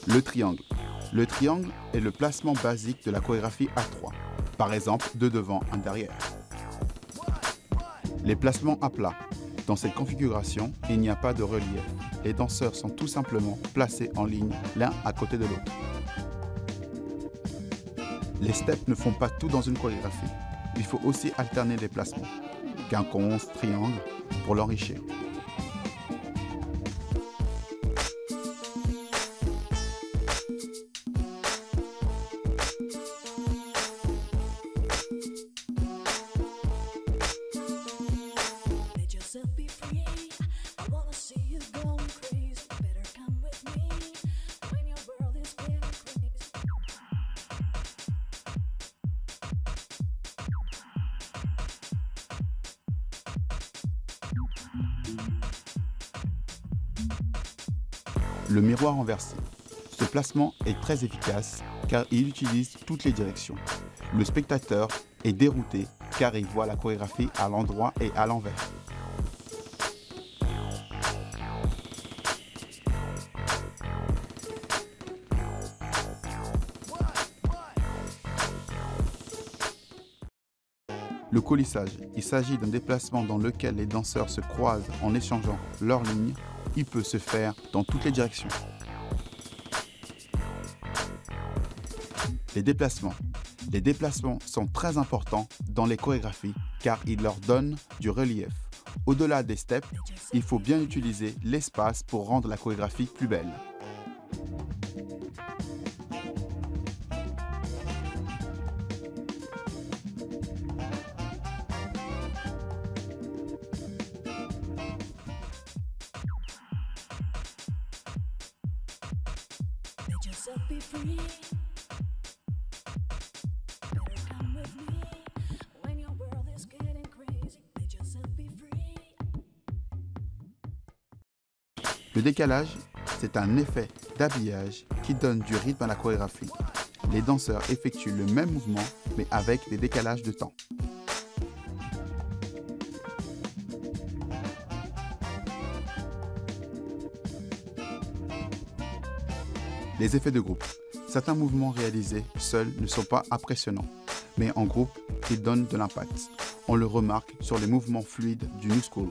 Le triangle. Le triangle est le placement basique de la chorégraphie à 3. Par exemple, 2 devant, 1 derrière. Les placements à plat. Dans cette configuration, il n'y a pas de relief. Les danseurs sont tout simplement placés en ligne, l'un à côté de l'autre. Les steps ne font pas tout dans une chorégraphie. Il faut aussi alterner les placements. Quinconce, triangle, pour l'enrichir. Le miroir renversé. Ce placement est très efficace car il utilise toutes les directions. Le spectateur est dérouté car il voit la chorégraphie à l'endroit et à l'envers. Le coulissage. Il s'agit d'un déplacement dans lequel les danseurs se croisent en échangeant leurs lignes. Il peut se faire dans toutes les directions. Les déplacements. Les déplacements sont très importants dans les chorégraphies car ils leur donnent du relief. Au-delà des steps, il faut bien utiliser l'espace pour rendre la chorégraphie plus belle. Le décalage, c'est un effet d'habillage qui donne du rythme à la chorégraphie. Les danseurs effectuent le même mouvement, mais avec des décalages de temps. Les effets de groupe. Certains mouvements réalisés seuls ne sont pas impressionnants, mais en groupe, ils donnent de l'impact. On le remarque sur les mouvements fluides du New School.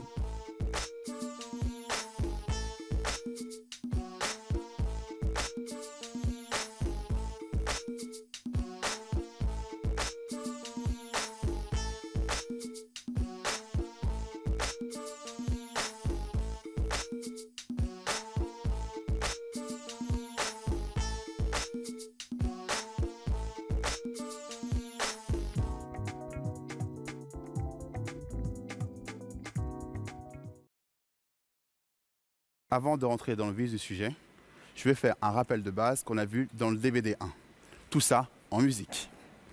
Avant de rentrer dans le vif du sujet, je vais faire un rappel de base qu'on a vu dans le DVD 1. Tout ça en musique.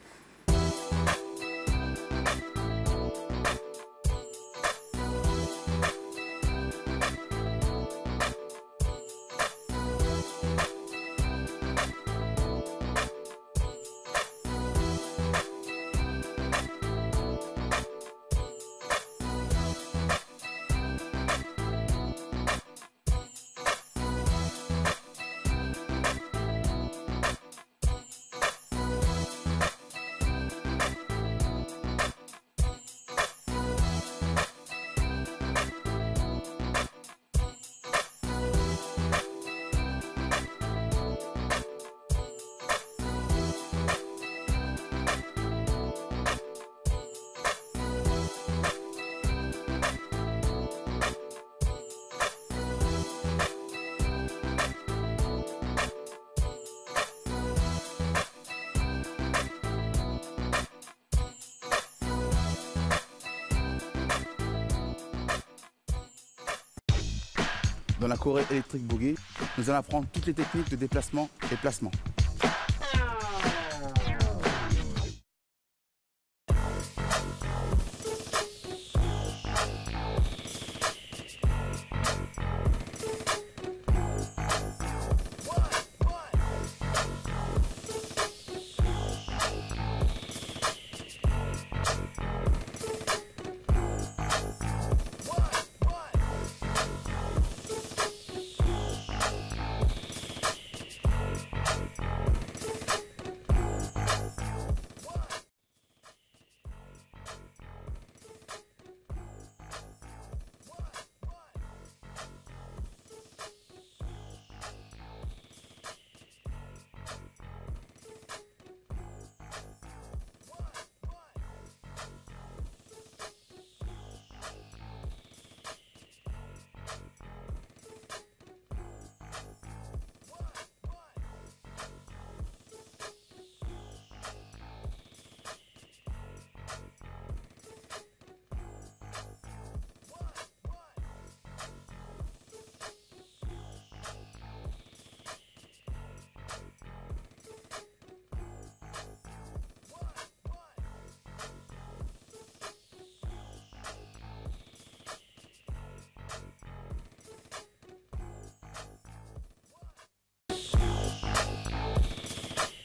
Dans la choré électrique boogie, nous allons apprendre toutes les techniques de déplacement et placement.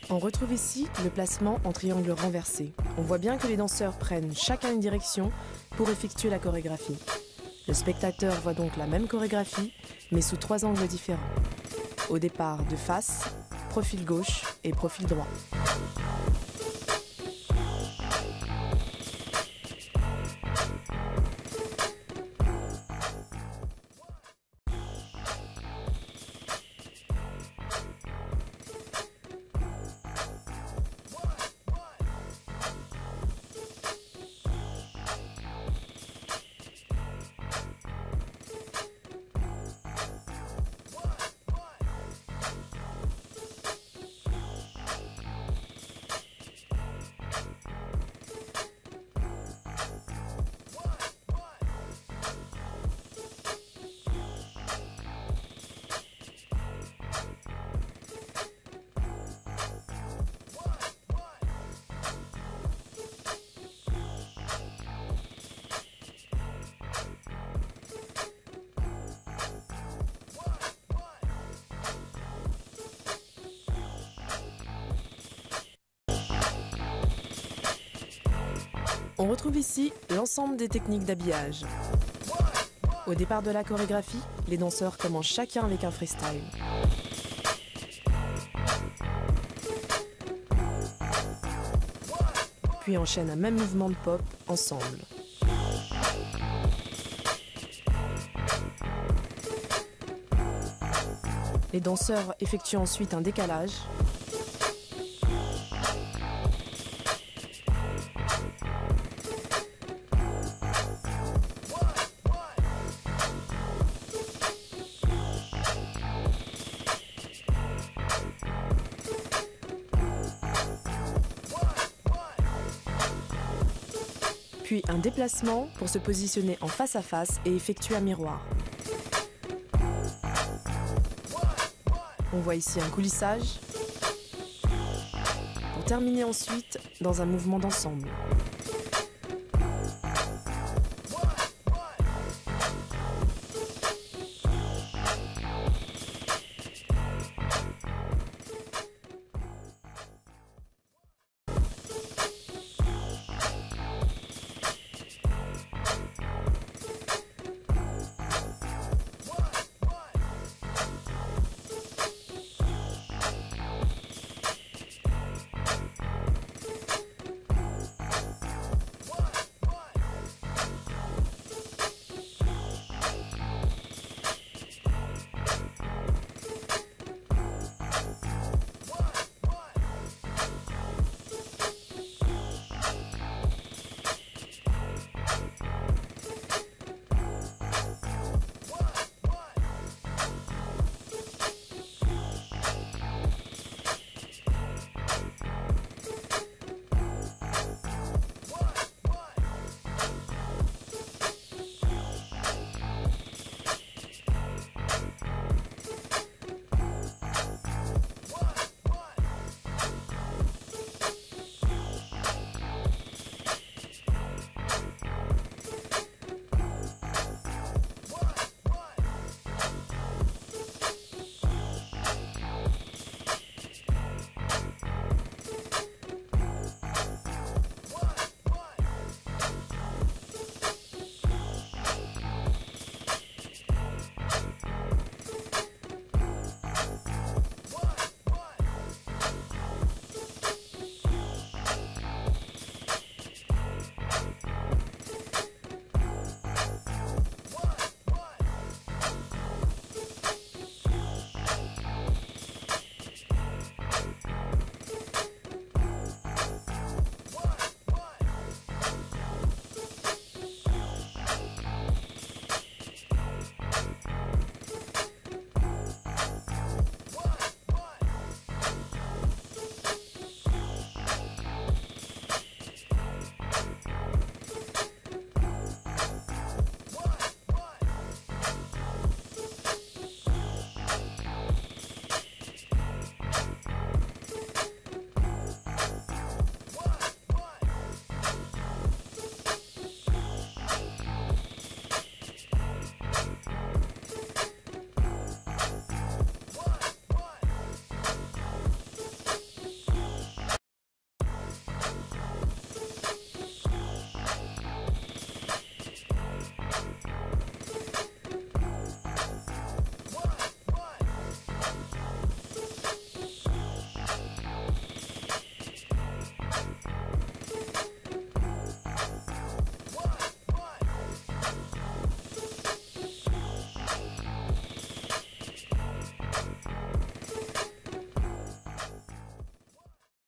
On retrouve ici le placement en triangle renversé. On voit bien que les danseurs prennent chacun une direction pour effectuer la chorégraphie. Le spectateur voit donc la même chorégraphie, mais sous 3 angles différents. Au départ de face, profil gauche et profil droit. On retrouve ici l'ensemble des techniques d'habillage. Au départ de la chorégraphie, les danseurs commencent chacun avec un freestyle. Puis enchaînent un même mouvement de pop ensemble. Les danseurs effectuent ensuite un décalage. Puis un déplacement pour se positionner en face à face et effectuer un miroir. On voit ici un coulissage, pour terminer ensuite dans un mouvement d'ensemble.